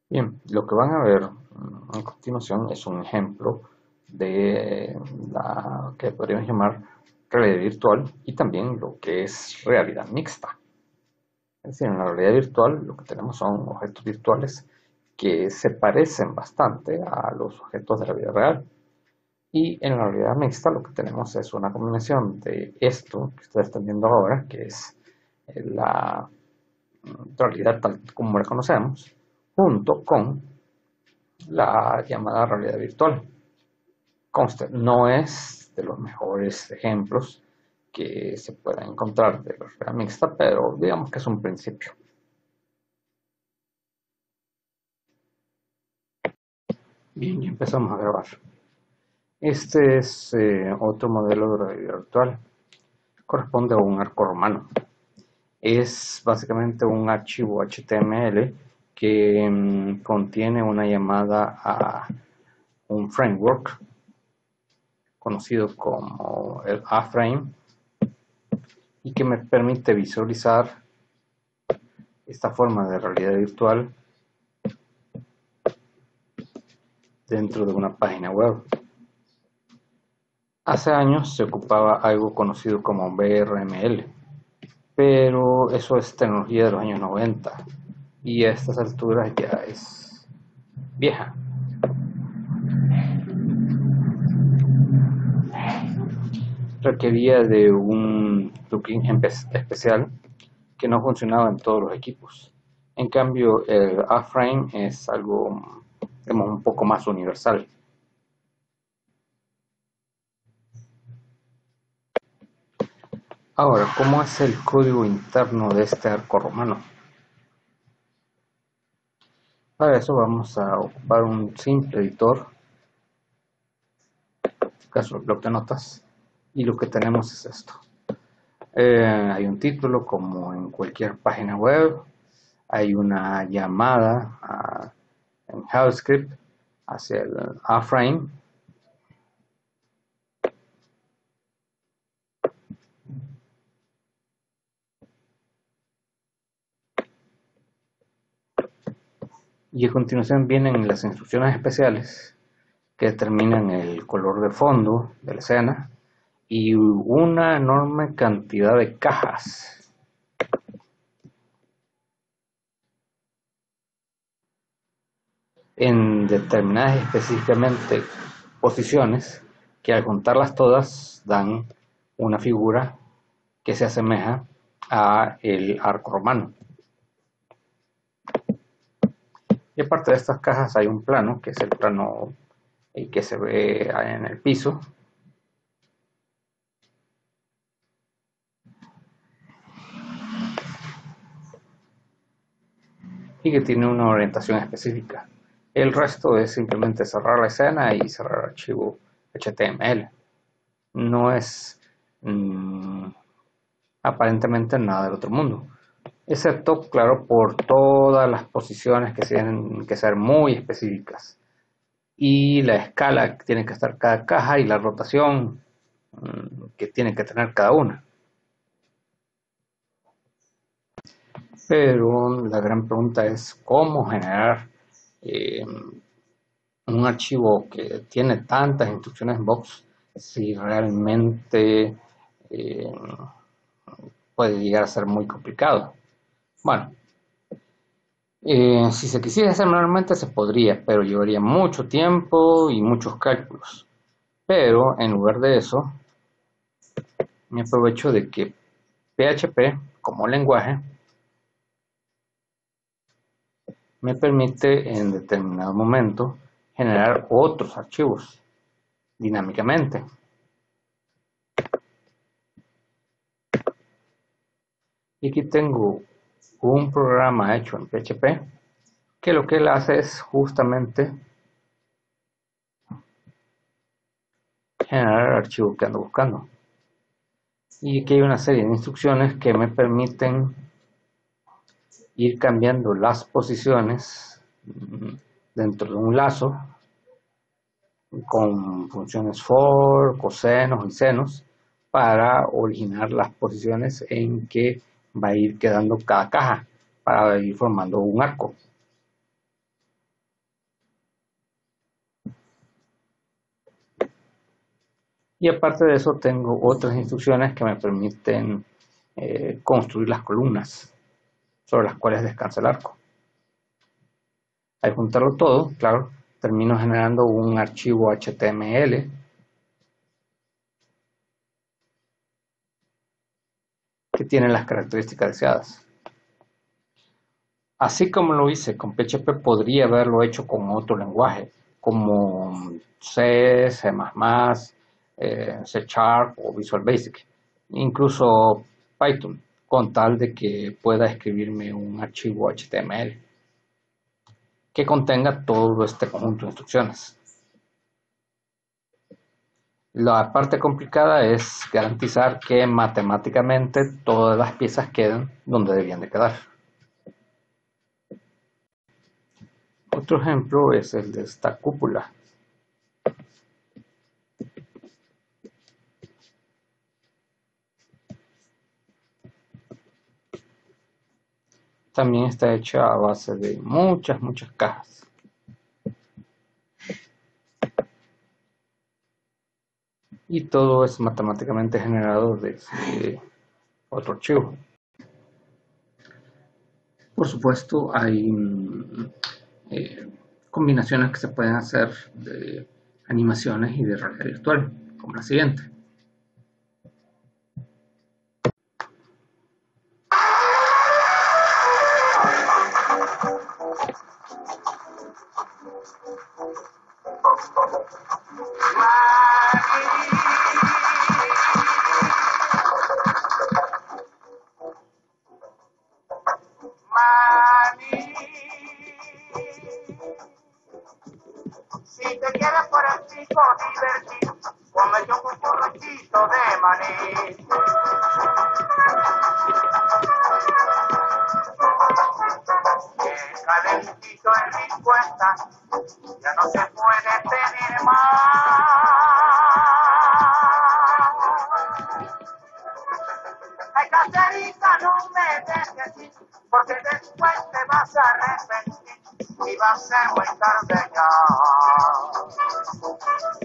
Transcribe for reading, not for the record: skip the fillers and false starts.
Bien, lo que van a ver a continuación es un ejemplo de la que podríamos llamar realidad virtual y también lo que es realidad mixta. Es decir, en la realidad virtual lo que tenemos son objetos virtuales que se parecen bastante a los objetos de la vida real. Y en la realidad mixta lo que tenemos es una combinación de esto que ustedes están viendo ahora, que es la realidad tal como la conocemos, junto con la llamada realidad virtual. Conste, no es de los mejores ejemplos que se puedan encontrar de la realidad mixta, pero digamos que es un principio. Bien, ya empezamos a grabar. Este es otro modelo de realidad virtual. Corresponde a un arco romano. Es básicamente un archivo HTML que contiene una llamada a un framework conocido como el A-Frame y que me permite visualizar esta forma de realidad virtual dentro de una página web. Hace años se ocupaba algo conocido como VRML, pero eso es tecnología de los años 90 y a estas alturas ya es vieja. Requería de un plugin especial que no funcionaba en todos los equipos. En cambio, el A-Frame es algo, digamos, un poco más universal. Ahora, ¿cómo es el código interno de este arco romano? Para eso vamos a ocupar un simple editor, en este caso el bloc de notas, y lo que tenemos es esto. Hay un título como en cualquier página web, hay una llamada en JavaScript hacia el A-Frame. Y a continuación vienen las instrucciones especiales que determinan el color de fondo de la escena y una enorme cantidad de cajas. En determinadas específicamente posiciones que al juntarlas todas dan una figura que se asemeja a el arco romano. Y aparte de estas cajas hay un plano, que es el plano que se ve en el piso, y que tiene una orientación específica. El resto es simplemente cerrar la escena y cerrar el archivo HTML. No es aparentemente nada del otro mundo, excepto, claro, por todas las posiciones que tienen que ser muy específicas y la escala que tiene que estar cada caja y la rotación que tiene que tener cada una. Pero la gran pregunta es cómo generar eh, un archivo que tiene tantas instrucciones en box si realmente eh, puede llegar a ser muy complicado. Bueno, si se quisiera hacer manualmente se podría, pero llevaría mucho tiempo y muchos cálculos. Pero en lugar de eso, me aprovecho de que PHP como lenguaje me permite en determinado momento generar otros archivos dinámicamente. Y aquí tengo un programa hecho en PHP que lo que él hace es justamente generar el archivo que ando buscando. Y aquí hay una serie de instrucciones que me permiten ir cambiando las posiciones dentro de un lazo con funciones for, cosenos y senos para originar las posiciones en que va a ir quedando cada caja para ir formando un arco. Y aparte de eso tengo otras instrucciones que me permiten construir las columnas sobre las cuales descansa el arco. Al juntarlo todo, claro, termino generando un archivo HTML que tiene las características deseadas. Así como lo hice con PHP, podría haberlo hecho con otro lenguaje, como C, C++, C Sharp o Visual Basic, incluso Python, con tal de que pueda escribirme un archivo HTML que contenga todo este conjunto de instrucciones. La parte complicada es garantizar que matemáticamente todas las piezas queden donde debían de quedar. Otro ejemplo es el de esta cúpula. También está hecha a base de muchas cajas. Y todo es matemáticamente generado desde otro archivo. Por supuesto, hay combinaciones que se pueden hacer de animaciones y de realidad virtual, como la siguiente. Si te quieres por el chico divertir, come yo un churruchito de maní. Que calentito en mi cuenta, ya no se puede pedir más. Ay, caserita, no me dejes ir, porque después te vas a arrepentir y va a ser muy tarde ya.